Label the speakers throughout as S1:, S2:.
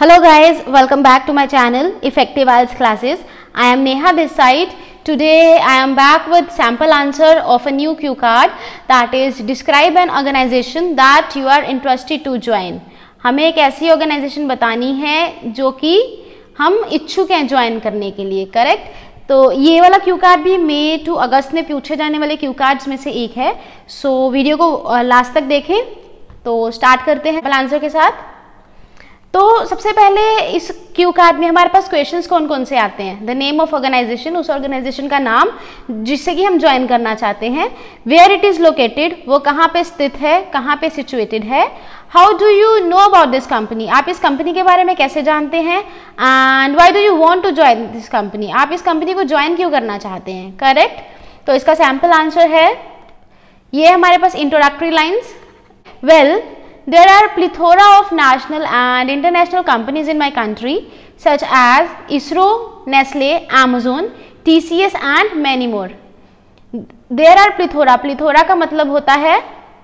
S1: Hello guys, welcome back to my channel Effective IELTS Classes. I am Neha this side. Today I am back with sample answer of a new cue card, that is describe an organization that you are interested to join. हमें एक ऐसी organisation बतानी है जो कि हम इच्छुक हैं ज्वाइन करने के लिए, करेक्ट। तो ये वाला क्यू कार्ड भी मई टू अगस्त में पूछे जाने वाले क्यू कार्ड्स में से एक है। सो वीडियो को लास्ट तक देखें। तो स्टार्ट करते हैं आंसर के साथ। तो सबसे पहले इस क्यू कार्ड में हमारे पास क्वेश्चंस कौन कौन से आते हैं। द नेम ऑफ ऑर्गेनाइजेशन, उस ऑर्गेनाइजेशन का नाम जिससे कि हम ज्वाइन करना चाहते हैं। वेयर इट इज लोकेटेड, वो कहाँ पे स्थित है, कहाँ पे सिचुएटेड है। How do you know about this company, आप इस कंपनी के बारे में कैसे जानते हैं। And why do you want to join this company, आप इस कंपनी को ज्वाइन क्यों करना चाहते हैं, करेक्ट। तो इसका सैम्पल आंसर है ये हमारे पास introductory lines. Well, there are plethora of national and international companies in my country such as ISRO, Nestle, Amazon, TCS and many more. There are plethora, plethora का मतलब होता है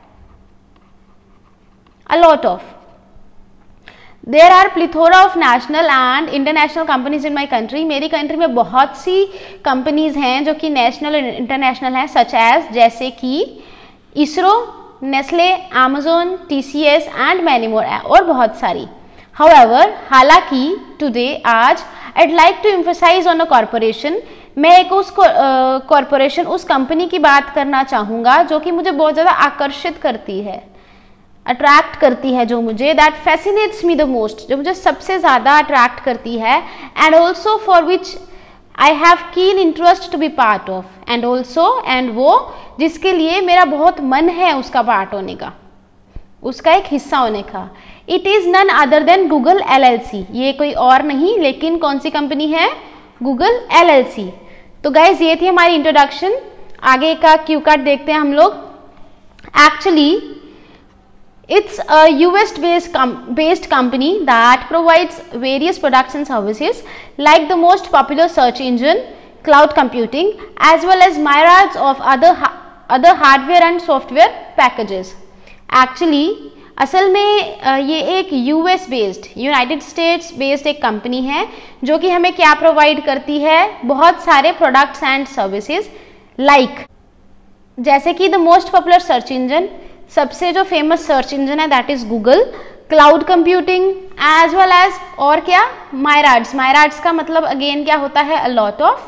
S1: a lot of. There are plethora of national and international companies in my country. मेरी country में बहुत सी companies हैं जो कि नेशनल और इंटरनेशनल हैं, such as जैसे कि ISRO, Nestle, Amazon, TCS and many more, और बहुत सारी। हाउएवर, हालांकि टुडे आज I'd like to emphasize on a corporation, मैं एक उस कॉरपोरेशन, उस कंपनी की बात करना चाहूँगा जो कि मुझे बहुत ज़्यादा आकर्षित करती है, अट्रैक्ट करती है, जो मुझे that fascinates me the most, जो मुझे सबसे ज़्यादा अट्रैक्ट करती है। And also for which I have keen interest to be part of, and also and वो जिसके लिए मेरा बहुत मन है उसका पार्ट होने का, उसका एक हिस्सा होने का। It is none other than Google LLC, ये कोई और नहीं लेकिन कौन सी कंपनी है, गूगल LLC। तो गाइज ये थी हमारी इंट्रोडक्शन। आगे का क्यू कार्ड देखते हैं हम लोग। Actually it's a US based company that provides various products and services like the most popular search engine, cloud computing, as well as myriads of other hardware and software packages. Actually असल में ये एक US based, united states based एक company है जो कि हमें क्या प्रोवाइड करती है, बहुत सारे प्रोडक्ट्स एंड सर्विसेज, लाइक जैसे कि the most popular search engine, सबसे जो फेमस सर्च इंजन है that is Google, cloud computing as well as, और क्या, मायराड्स। मायराड्स का मतलब अगेन क्या होता है, a lot of,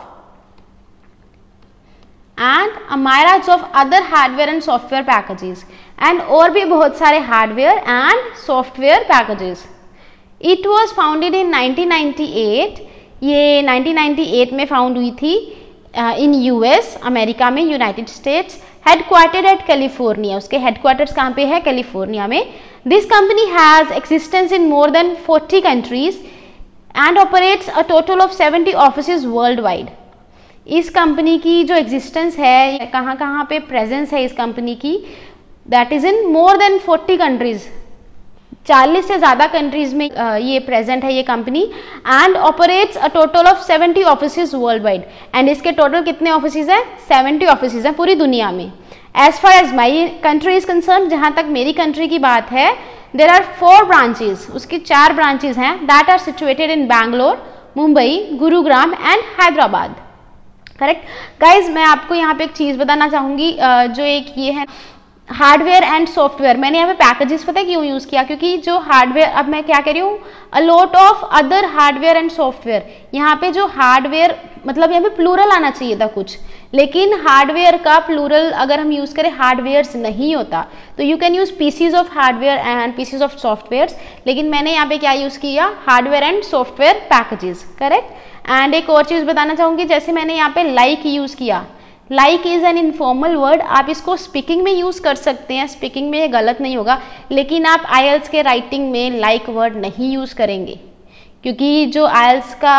S1: and myriads of other hardware and software packages, एंड और भी बहुत सारे hardware and software packages. It was founded in 1998, ये 1998 में फाउंड हुई थी इन US, अमेरिका में, united states, headquartered at California. उसके हेडक्वार्टर्स कहाँ पे है, कैलिफोर्निया में। This company has existence in more than 40 countries and operates a total of 70 offices worldwide. इस कंपनी की जो एग्जिस्टेंस है, कहाँ कहाँ पे प्रेजेंस है इस कंपनी की, that is in more than 40 countries, 40 से ज़्यादा कंट्रीज में ये प्रेजेंट है ये company. And operates a total of 70 offices worldwide, and इसके टोटल कितने ऑफिसेज हैं, 70 ऑफिसेज हैं पूरी दुनिया में। As far as my country is concern, जहाँ तक मेरी कंट्री की बात है, देर आर 4 ब्रांचेज, उसकी 4 ब्रांचेज हैं, that are situated in Bangalore, Mumbai, Gurugram and Hyderabad, correct. Guys मैं आपको यहाँ पे एक चीज़ बताना चाहूँगी, जो एक ये है हार्डवेयर एंड सॉफ्टवेयर। मैंने यहाँ पे पैकेजेस पता है क्यों यूज़ किया, क्योंकि जो हार्डवेयर, अब मैं क्या कह रही हूँ, a lot of other hardware and software, यहाँ पे जो हार्डवेयर मतलब यहाँ पे प्लूरल आना चाहिए था कुछ, लेकिन हार्डवेयर का प्लूरल अगर हम यूज़ करें हार्डवेयर्स नहीं होता, तो you can use pieces of hardware and pieces of softwares, लेकिन मैंने यहाँ पे क्या यूज़ किया, hardware and software packages, correct. And एक और चीज़ बताना चाहूँगी, जैसे मैंने यहाँ पे लाइक यूज़ किया, like is an informal word, आप इसको स्पीकिंग में यूज़ कर सकते हैं, स्पीकिंग में ये गलत नहीं होगा, लेकिन आप IELTS के राइटिंग में लाइक वर्ड नहीं यूज़ करेंगे, क्योंकि जो IELTS का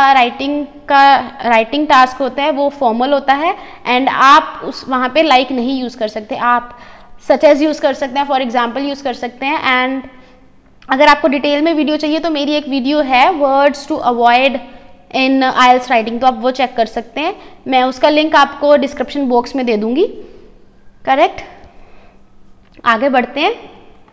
S1: राइटिंग टास्क होता है वो फॉर्मल होता है, एंड आप उस वहाँ पे लाइक नहीं यूज़ कर सकते, आप सच एज यूज़ कर सकते हैं, फॉर एग्जाम्पल यूज़ कर सकते हैं। एंड अगर आपको डिटेल में वीडियो चाहिए तो मेरी एक वीडियो है, words to avoid in IELTS writing, तो आप वो चेक कर सकते हैं, मैं उसका लिंक आपको डिस्क्रिप्शन बॉक्स में दे दूंगी, करेक्ट। आगे बढ़ते हैं।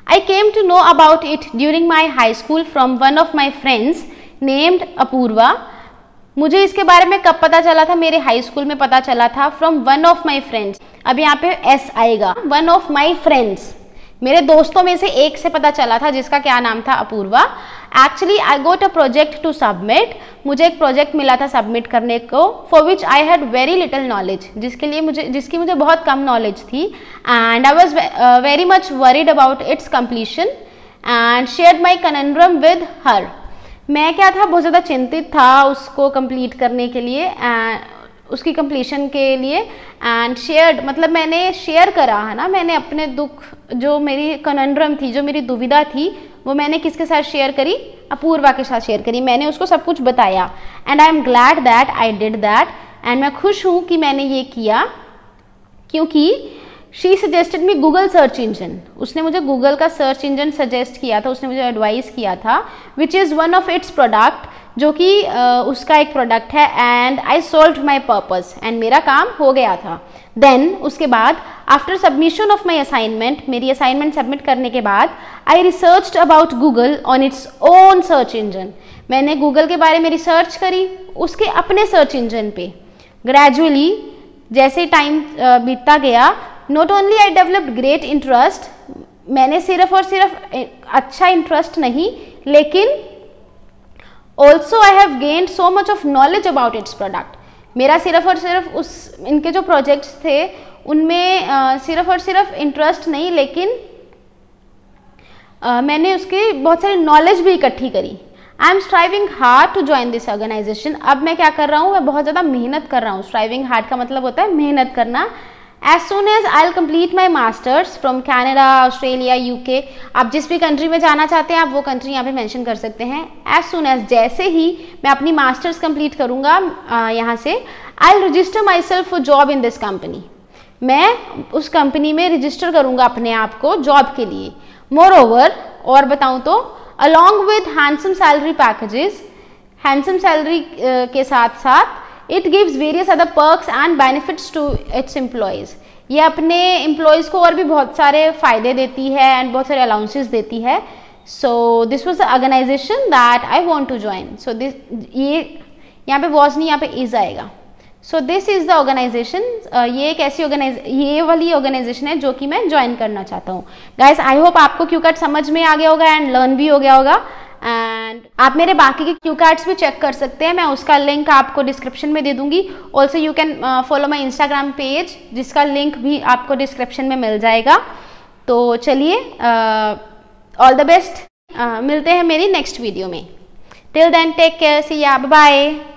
S1: I came to know about it during my high school from one of my friends named Apurva. मुझे इसके बारे में कब पता चला था? मेरे हाई स्कूल में पता चला था from one of my friends. अब यहाँ पे एस आएगा, वन ऑफ माई फ्रेंड्स, मेरे दोस्तों में से एक से पता चला था जिसका क्या नाम था? Apoorva. Actually I got a project to submit. मुझे एक प्रोजेक्ट मिला था सबमिट करने को, for which I had very little knowledge, जिसकी मुझे बहुत कम नॉलेज थी. And I was very much worried about its completion and shared my conundrum with her. मैं क्या था, बहुत ज़्यादा चिंतित था उसको कंप्लीट करने के लिए, उसकी कंप्लीशन के लिए. एंड शेयर्ड मतलब मैंने शेयर करा है ना, मैंने अपने दुख, जो मेरी कनंड्रम थी, जो मेरी दुविधा थी, वो मैंने किसके साथ शेयर करी? अपूर्वा के साथ शेयर करी. मैंने उसको सब कुछ बताया. And I am glad that I did that. एंड मैं खुश हूँ कि मैंने ये किया, क्योंकि she suggested me Google search engine. उसने मुझे गूगल का सर्च इंजन सजेस्ट किया था, उसने मुझे एडवाइस किया था, which is one of its product, जो कि उसका एक प्रोडक्ट है. And I solved my purpose, and मेरा काम हो गया था. देन उसके बाद after submission of my assignment, मेरी असाइनमेंट सबमिट करने के बाद, I researched about Google on its own search engine. मैंने गूगल के बारे में रिसर्च करी उसके अपने सर्च इंजन पे. ग्रेजुअली जैसे टाइम बीतता गया, not only I developed great interest, मैंने सिर्फ और सिर्फ अच्छा इंटरेस्ट नहीं, लेकिन also I have gained so much of knowledge about its product. मेरा सिर्फ और सिर्फ इनके जो प्रोजेक्ट्स थे उनमें सिर्फ और सिर्फ इंटरेस्ट नहीं, लेकिन मैंने उसकी बहुत सारी नॉलेज भी इकट्ठी करी. I am striving hard to join this organisation. अब मैं क्या कर रहा हूँ? मैं बहुत ज़्यादा मेहनत कर रहा हूँ. स्ट्राइविंग हार्ड का मतलब होता है मेहनत करना. As soon as I'll complete my masters from Canada, Australia, UK, आप जिस भी कंट्री में जाना चाहते हैं आप वो कंट्री यहाँ पे मेंशन कर सकते हैं. As soon as, जैसे ही मैं अपनी मास्टर्स कंप्लीट करूँगा यहाँ से, I'll register myself for job in this company. मैं उस कंपनी में रजिस्टर करूँगा अपने आप को जॉब के लिए. Moreover, और बताऊँ तो, along with handsome salary packages, handsome salary के साथ साथ It gives various other perks and benefits to its employees. ये अपने एम्प्लॉयज़ को और भी बहुत सारे फ़ायदे देती है एंड बहुत सारे अलाउंसेस देती है. So this was the organisation that I want to join. So this, ये यहाँ पे वॉज नहीं, यहाँ पे इज़ आएगा. So this is the organisation. ये एक ऐसी ये वाली ऑर्गेनाइजेशन है जो कि मैं ज्वाइन करना चाहता हूँ. गाइज, आई होप आपको क्यू कार्ड समझ में आ गया होगा एंड लर्न भी हो गया होगा. एंड आप मेरे बाकी के क्यू कार्ड्स भी चेक कर सकते हैं, मैं उसका लिंक आपको डिस्क्रिप्शन में दे दूंगी. Also you can follow my Instagram page, जिसका लिंक भी आपको डिस्क्रिप्शन में मिल जाएगा. तो चलिए, ऑल द बेस्ट. मिलते हैं मेरी नेक्स्ट वीडियो में. Till then take care, see ya, bye.